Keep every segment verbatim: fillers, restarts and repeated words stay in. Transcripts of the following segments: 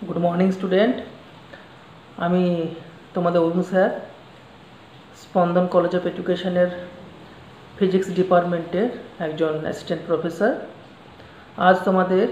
Good morning student. আমি তোমাদের Arun sir, Spandan college of এডুকেশনের ফিজিক্স ডিপার্টমেন্টের একজন অ্যাসিস্ট্যান্ট প্রফেসর। আজ তোমাদের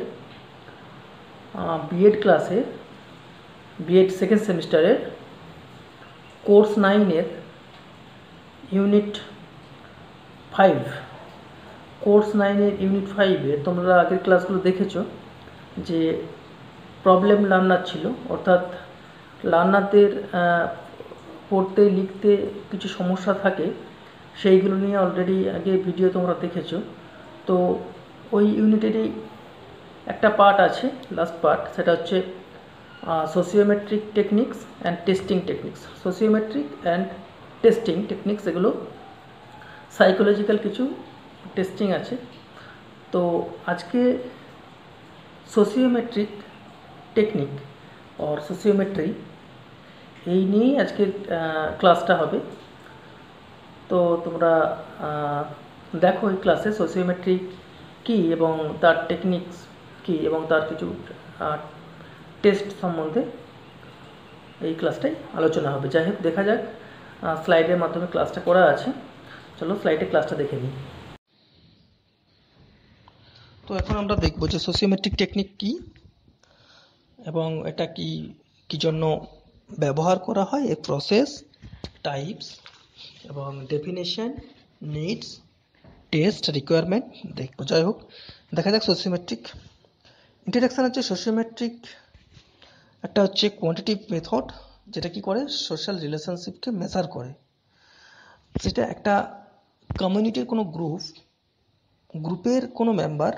বিএড ক্লাসে বিএড সেকেন্ড সেমিস্টারের কোর্স নাইনের ইউনিট ফাইভ কোর্স নাইনের ইউনিট ফাইভে তোমরা আগের ক্লাসগুলো দেখেছো যে প্রবলেম লার্নার ছিল, অর্থাৎ লার্নারদের পড়তে লিখতে কিছু সমস্যা থাকে, সেইগুলো নিয়ে অলরেডি আগে ভিডিও তোমরা দেখেছো। তো ওই ইউনিটেরই একটা পার্ট আছে, লাস্ট পার্ট, সেটা হচ্ছে sociometric techniques and testing techniques. Sociometric and testing techniques এগুলো সাইকোলজিক্যাল কিছু টেস্টিং আছে। তো আজকে সোশিওমেট্রিক টেকনিক और সোশিওমেট্রি এই নিয়েই আজকের ক্লাসটা হবে। তো তোমরা দেখো এই ক্লাসে সোশিওমেট্রি কী এবং তার টেকনিক্স কী এবং তার কিছু টেস্ট সম্বন্ধে এই ক্লাসটাই আলোচনা হবে। যাই হোক, দেখা যাক, স্লাইডের মাধ্যমে ক্লাসটা করা আছে। চলো স্লাইডে ক্লাসটা দেখে নিই। তো এখন আমরা দেখব যে সোশিওমেট্রিক টেকনিক কী এবং এটা কি কি জন্য ব্যবহার করা হয়, এর প্রসেস, টাইপস এবং ডেফিনেশন, নিডস, টেস্ট, রিকোয়ারমেন্ট দেখব। যাই হোক, দেখা যাক সোশিওমেট্রিক। ইন্ট্রোডাকশন হচ্ছে সোশিওমেট্রিক একটা হচ্ছে কোয়ান্টিটিভ মেথড, যেটা কি করে সোশ্যাল রিলেশনশিপকে মেজার করে। সেটা একটা কমিউনিটির কোনো গ্রুপ গ্রুপের কোনো মেম্বার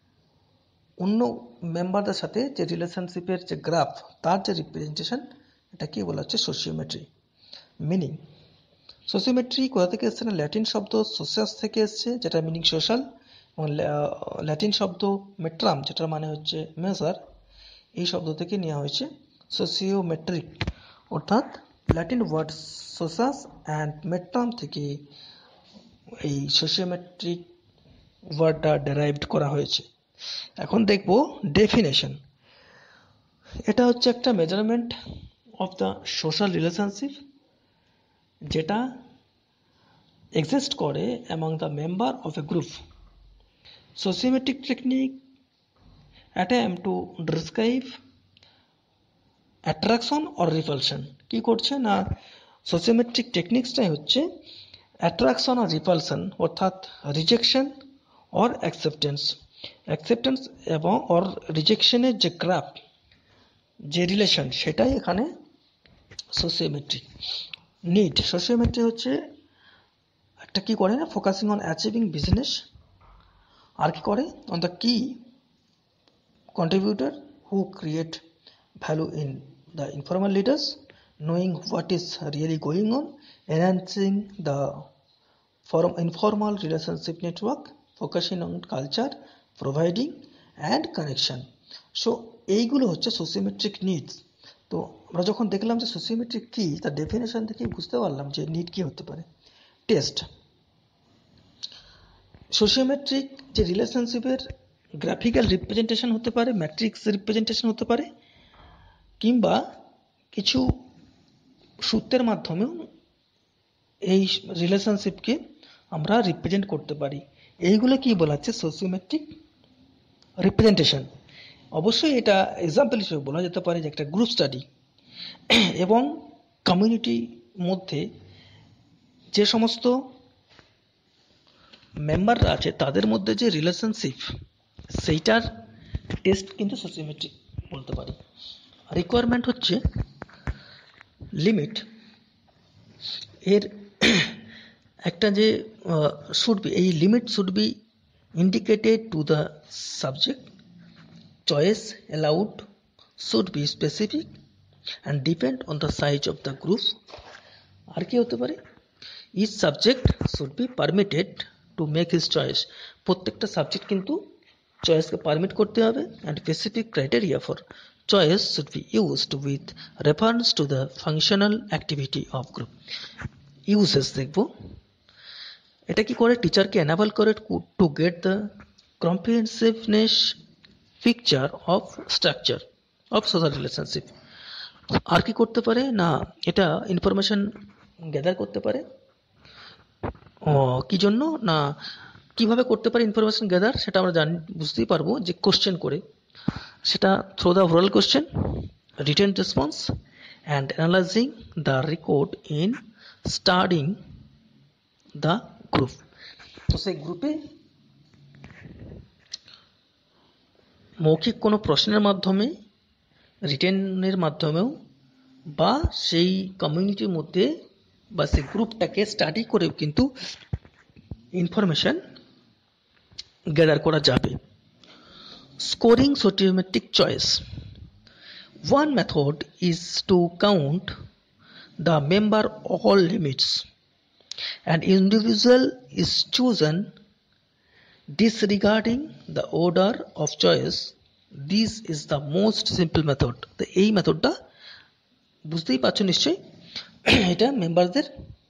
অন্য মেম্বারদের সাথে যে রিলেশনশিপের যে গ্রাফ, তার যে রিপ্রেজেন্টেশন, এটাকে বলা হচ্ছে সোশিওমেট্রি। মিনিং, সোশিওমেট্রি কোথা থেকে এসছে না, ল্যাটিন শব্দ সোশিয়াস থেকে এসছে, যেটা মিনিং সোশ্যাল, এবং ল্যাটিন শব্দ মেট্রাম, যেটার মানে হচ্ছে মেজার, এই শব্দ থেকে নেওয়া হয়েছে সোশিওমেট্রিক, অর্থাৎ Latin word socius and metrum থেকে এই সোশিওমেট্রিক ওয়ার্ডটা ডেরাইভড করা হয়েছে। এখন দেখব ডেফিনেশন। এটা হচ্ছে একটা measurement of the social relationship যেটা এক্সিস্ট করে among the member of a group. Sociometric technique attempt to describe attraction or repulsion. কি করছে না, সোশিওমেট্রিক টেকনিক্সটাই হচ্ছে অ্যাট্রাকশন আর রিপালশন, অর্থাৎ রিজেকশন অর অ্যাকসেপ্টেন্স অ্যাকসেপ্টেন্স এবং অর রিজেকশনের যে গ্রাফ, যে রিলেশন, সেটাই এখানে সোশিওমেট্রি। নিড, সোশিওমেট্রি হচ্ছে একটা কি করে না, ফোকাসিং অন অ্যাচিভিং বিজনেস, আর কি করে on the key contributor who create value in the informal leaders, knowing what is really going on, enhancing the form informal relationship network, focusing on culture, providing and connection. So এইগুলো হচ্ছে সোশিওমেট্রিক needs. তো আমরা যখন দেখলাম যে সোশিওমেট্রিক কী, তার definition থেকে বুঝতে পারলাম যে নিড কী হতে পারে। টেস্ট, সোশিওমেট্রিক যে রিলেশনশিপের গ্রাফিক্যাল রিপ্রেজেন্টেশন হতে পারে, ম্যাট্রিক্স রিপ্রেজেন্টেশন হতে পারে, কিংবা কিছু সূত্রের মাধ্যমেও এই রিলেশনশিপকে আমরা রিপ্রেজেন্ট করতে পারি। এইগুলো কি বলা হচ্ছে সোশিওমেট্রিক রিপ্রেজেন্টেশন। অবশ্যই এটা এক্সাম্পল হিসেবে বলা যেতে পারে যে একটা গ্রুপ স্টাডি এবং কমিউনিটির মধ্যে যে সমস্ত মেম্বাররা আছে তাদের মধ্যে যে রিলেশনশিপ, সেইটার টেস্ট কিন্তু সোশিওমেট্রিক বলতে পারি। রিকোয়ারমেন্ট হচ্ছে লিমিট, এর একটা যে শুড বি, এই limit should be indicated to the subject, choice allowed should be specific and depend on the size of the group. আর কি হতে পারে, each subject should be permitted to make his choice, প্রত্যেকটা subject কিন্তু চয়েসকে permit করতে হবে, and specific criteria for choice should be used with reference to the functional activity of group. Uses দেখব, এটা কি করে, টিচারকে এনাবল করে to get the comprehensiveness picture of structure, of social relationship. আর কি করতে পারে না, এটা ইনফরমেশন গ্যাদার করতে পারে। ও কি জন্য না, কিভাবে করতে পারে ইনফরমেশন গ্যাদার, সেটা আমরা জানি, বুঝতেই পারবো যে কোশ্চেন করে, সেটা through the oral question, written response and analysing the record in studying the group. তো সেই গ্রুপে মৌখিক কোনো প্রশ্নের মাধ্যমে, রিটেনের মাধ্যমেও, বা সেই কমিউনিটির মধ্যে বা সেই গ্রুপটাকে স্টাডি করেও কিন্তু ইনফরমেশন গ্যাদার করা যাবে। Scoring sociometric choice. One method is to count the member all limits. An individual is chosen disregarding the order of choice. This is the most simple method. তো এই মেথডটা বুঝতেই পারছো নিশ্চয়ই, এটা মেম্বারদের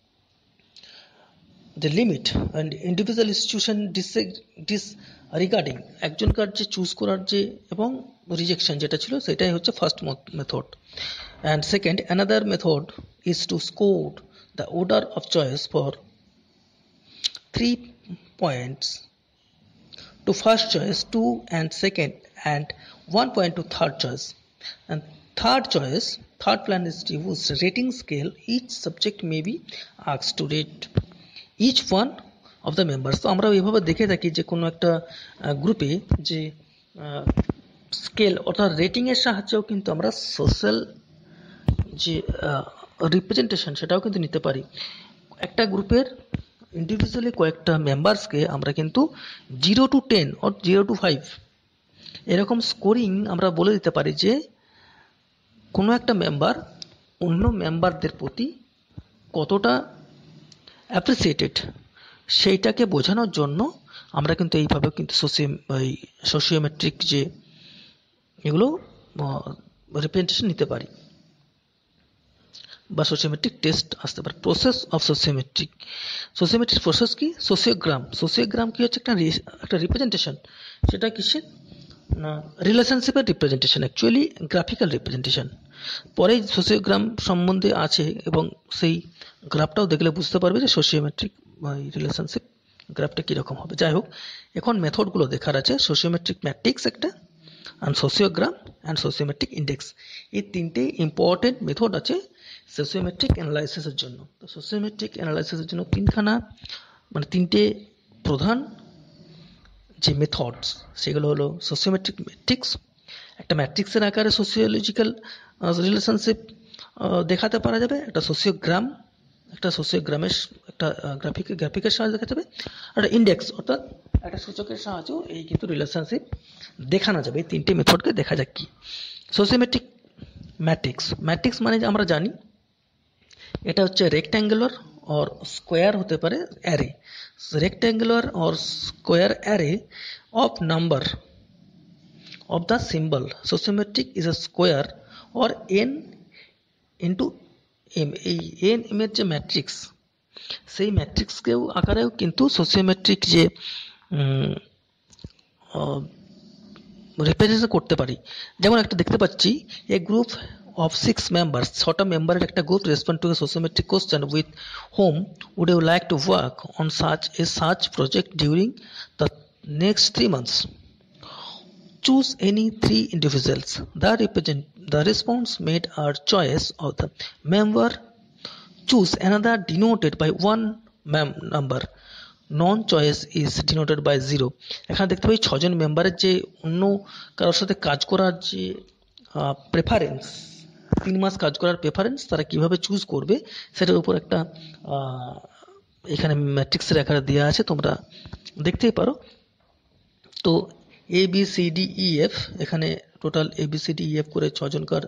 যে limit and individual institution disregarding, একজনকার যে চুজ করার যে এবং রিজেকশন যেটা ছিল, সেটাই হচ্ছে first method. And second, another method is to score the order of choice for three points to first choice, two and second, and one point to third choice. And third choice, third plan is to use rating scale. Each subject may be asked to rate each one of the members. তো আমরা এইভাবে দেখে থাকি যে কোনো একটা গ্রুপে যে স্কেল অর্থাৎ রেটিং এর সাহায্যেও কিন্তু আমরা সোশ্যাল যে রিপ্রেজেন্টেশন সেটাও কিন্তু নিতে পারি। একটা গ্রুপের ইন্ডিভিজুয়ালি কয়েকটা মেম্বার্সকে আমরা কিন্তু zero to ten or zero to five এরকম স্কোরিং আমরা বলে দিতে পারি যে কোনো একটা মেম্বার অন্য মেম্বারদের প্রতি কতটা অ্যাপ্রিসিয়েটেড, সেইটাকে বোঝানোর জন্য আমরা কিন্তু এইভাবে কিন্তু সোশিও এই সোশিওমেট্রিক যে এগুলো রিপ্রেজেন্টেশন নিতে পারি বা সোশিওমেট্রিক টেস্ট আসতে পারে। Process of sociometric. Sociometric process কি? সোশিওগ্রাম। সোশিওগ্রাম কি হচ্ছে? একটা একটা রিপ্রেজেন্টেশন। সেটা কিসের না, রিলেশনশিপের রিপ্রেজেন্টেশন, অ্যাকচুয়ালি গ্রাফিক্যাল রিপ্রেজেন্টেশন। পরে সোশিওগ্রাম সম্বন্ধে আছে এবং সেই গ্রাফটাও দেখলে বুঝতে পারবে যে সোশিওমেট্রিক রিলেশনশিপ গ্রাফটা কীরকম হবে। যাই হোক, এখন মেথডগুলো দেখার আছে। সোশিওমেট্রিক ম্যাট্রিক্স একটা, and sociogram and sociometric index, এই তিনটে ইম্পর্টেন্ট মেথড আছে সোশিওমেট্রিক অ্যানালাইসিসের জন্য। তো সোশিওমেট্রিক অ্যানালাইসিসের জন্য তিনখানা মানে তিনটে প্রধান যে মেথডস, সেগুলো হলো সোশিওমেট্রিক ম্যাট্রিক্স, একটা ম্যাট্রিক্সের আকারে সোশিওলজিক্যাল রিলেশনশিপ দেখাতে পারা যাবে, একটা সোশিওগ্রাম, একটা সোশিওগ্রামের একটা গ্রাফিক গ্রাফিকের সাহায্যে দেখা যাবে, একটা ইন্ডেক্স অর্থাৎ একটা সূচকের সাহায্যেও এই কিন্তু রিলেশনশিপ দেখানো যাবে। এই তিনটে মেথডকে দেখা যাক কি। সোশিওমেট্রিক ম্যাট্রিক্স। ম্যাট্রিক্স মানে আমরা জানি এটা হচ্ছে রেক্ট্যাঙ্গুলার অর স্কোয়ার হতে পারে array. Rectangular or square array of number of the symbol. Sociometric is a square or n into m. এই n m এর যে ম্যাট্রিক্স, সেই ম্যাট্রিক্সকেও আকারেও কিন্তু সোশিওমেট্রিক যে রিপ্রেজেন্ট করতে পারি। যেমন একটা দেখতে পাচ্ছি, a group of six members, ছটা মেম্বারের একটা group respond to a sociometric question with whom would you like to work on such a such project during the next three months. Choose any three individuals. The represent the response made are choice of the member. Choose another denoted by one mem number. Non choice is denoted by zero. এখানে দেখতে পাই ছজন মেম্বারের যে অন্য কারোর সাথে কাজ করার যে প্রেফারেন্স, তিন মাস কাজ করার প্রেফারেন্স তারা কিভাবে চুজ করবে সেটার উপর একটা এখানে ম্যাট্রিক্সের আকারে দেওয়া আছে, তোমরা দেখতেই পারো। তো A B C D E F, এখানে total A B C D E F করে ছজনকার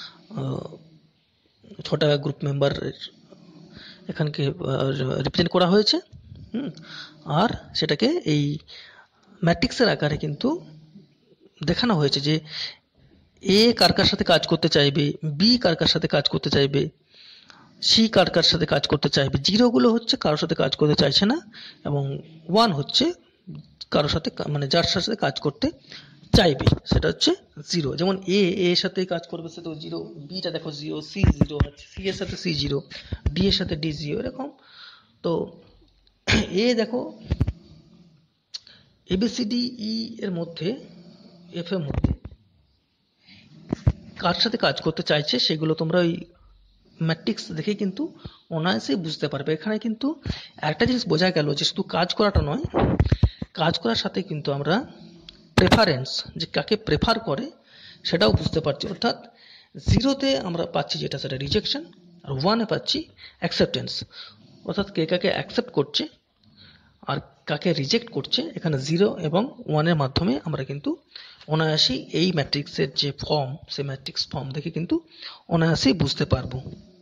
ছটা গ্রুপ মেম্বার এখানকে রিপ্রেজেন্ট করা হয়েছে। হুম আর সেটাকে এই ম্যাট্রিক্সের আকারে কিন্তু দেখানো হয়েছে যে এ কার কার সাথে কাজ করতে চাইবে, বি কার কার সাথে কাজ করতে চাইবে, সি কার কার সাথে কাজ করতে চাইবে। জিরোগুলো হচ্ছে কারোর সাথে কাজ করতে চাইছে না, এবং ওয়ান হচ্ছে কারোর সাথে মানে যার সাথে কাজ করতে চাইবে সেটা হচ্ছে জিরো। যেমন এ এর সাথে কাজ করবে সেটা জিরো, বিটা দেখো জিরো, সি জিরো আছে, সি এর সাথে সি জিরো, ডি এর সাথে ডি জিরো, এরকম। তো এ দেখো এবিসিডি ই এর মধ্যে, এফ এর মধ্যে কার সাথে কাজ করতে চাইছে সেগুলো তোমরা ওই ম্যাট্রিক্স দেখে কিন্তু অনায়াসেই বুঝতে পারবে। এখানে কিন্তু একটা জিনিস বোঝা গেল যে শুধু কাজ করাটা নয়, কাজ করার সাথে কিন্তু আমরা প্রেফারেন্স, যে কাকে প্রেফার করে সেটাও বুঝতে পারছি। অর্থাৎ জিরোতে আমরা পাচ্ছি যেটা সেটা রিজেকশন, আর ওয়ানে পাচ্ছি অ্যাকসেপ্টেন্স। অর্থাৎ কে কাকে অ্যাকসেপ্ট করছে আর কাকে রিজেক্ট করছে, এখানে জিরো এবং ওয়ানের মাধ্যমে আমরা কিন্তু অনায়াসেই এই ম্যাট্রিক্সের যে ফর্ম, সেই ম্যাট্রিক্স ফর্ম দেখে কিন্তু অনায়াসেই বুঝতে পারবো।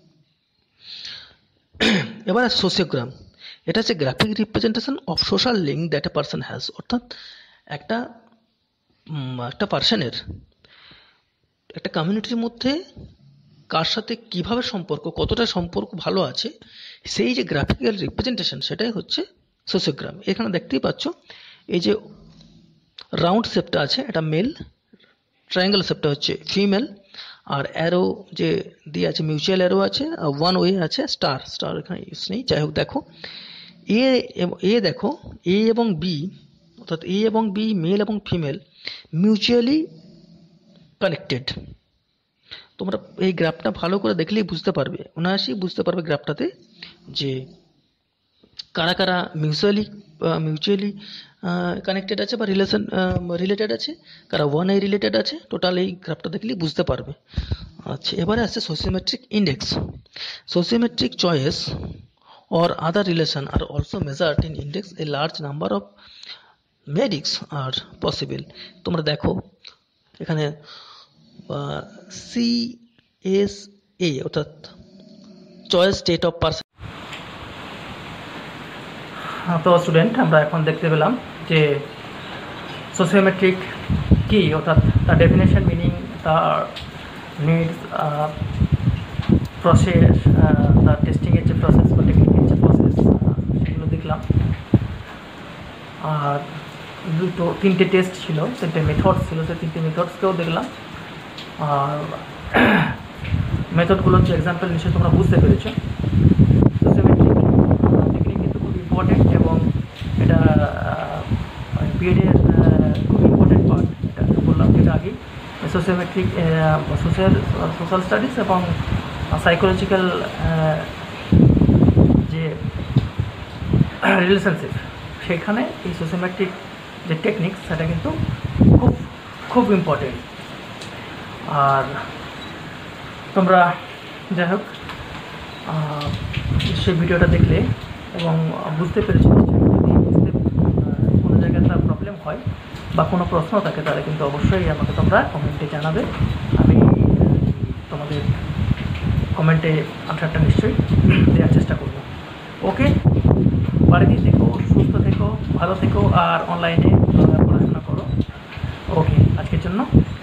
এবার সোসিওগ্রাম, এটা হচ্ছে graphic representation of social link that a person has. অর্থাৎ একটা একটা পার্সনের, একটা কমিউনিটির মধ্যে কার সাথে কিভাবে সম্পর্ক, কতটা সম্পর্ক ভালো আছে, সেই যে গ্রাফিক্যাল রিপ্রেজেন্টেশন সেটাই হচ্ছে সোসিওগ্রাম। এখানে দেখতেই পাচ্ছ এই যে রাউন্ড শেপটা আছে এটা মেল, ট্রায়াঙ্গেল শেপটা হচ্ছে ফিমেল, আর অ্যারো যে দিয়ে আছে মিউচুয়াল অ্যারো আছে, আর ওয়ান ওয়ে আছে স্টার, স্টার এখানে ইউজ নেই। যাই হোক, দেখো এ এ দেখো এ এবং বি, অর্থাৎ এ এবং বি মেল এবং ফিমেল মিউচুয়ালি কানেক্টেড। তোমরা এই গ্রাফটা ভালো করে দেখলেই বুঝতে পারবে, অনায়াসেই বুঝতে পারবে গ্রাফটাতে যে কারা কারা মিউচুয়ালি মিউচুয়ালি কানেক্টেড আছে বা রিলেশন রিলেটেড আছে, কারা ওয়ান এ রিলেটেড আছে। টোটাল এই গ্রাফটা দেখলেই বুঝতে পারবে। আচ্ছা, এবারে আসছে sociometric index. Sociometric choice or other relation are also measured in index. A large number of metrics are possible. তোমরা দেখো এখানে সি এস এ অর্থাৎ চয়েস স্টেট অফ পারসন। তো স্টুডেন্ট, আমরা এখন দেখতে পেলাম যে সোসিওমেট্রিক কি, অর্থাৎ তার ডেফিনেশন, মিনিং, তার নিডস, প্রসেস, তার টেস্টিংয়ের যে প্রসেস বা টেকনিকের যে প্রসেস সেগুলো দেখলাম। আর দুটো তিনটে টেস্ট ছিল, তিনটে মেথডস ছিল, সেই তিনটে মেথডসকেও দেখলাম। আর মেথডগুলোর যে এক্সাম্পল নিশ্চয়ই তোমরা বুঝতে পেরেছো। সোসিওমেট্রিক টেকনিক কিন্তু খুব ইম্পর্টেন্ট এবং এটা বিএডের খুব ইম্পর্টেন্ট পার্ট। এটা বললাম যেটা আগে সোসিওমেট্রিক সোশ্যাল সোশ্যাল স্টাডিজ এবং সাইকোলজিক্যাল যে রিলেশনশিপ, সেখানে এই সোসিওমেট্রিক যে টেকনিক সেটা কিন্তু খুব খুব ইম্পর্টেন্ট। আর তোমরা যাই হোক সেই ভিডিওটা দেখলে এবং বুঝতে পেরেছি, যদি বুঝতে কোনো জায়গায় তার প্রবলেম হয় বা কোনো প্রশ্ন থাকে তাহলে কিন্তু অবশ্যই আমাকে তোমরা কমেন্টে জানাবে। আমি তোমাদের কমেন্টে আনসারটা নিশ্চয়ই দেওয়ার চেষ্টা করব। ওকে, বাড়িতে থেকো, সুস্থ থেকো, ভালো থেকো আর অনলাইনে পড়াশোনা করো। ওকে, আজকের জন্য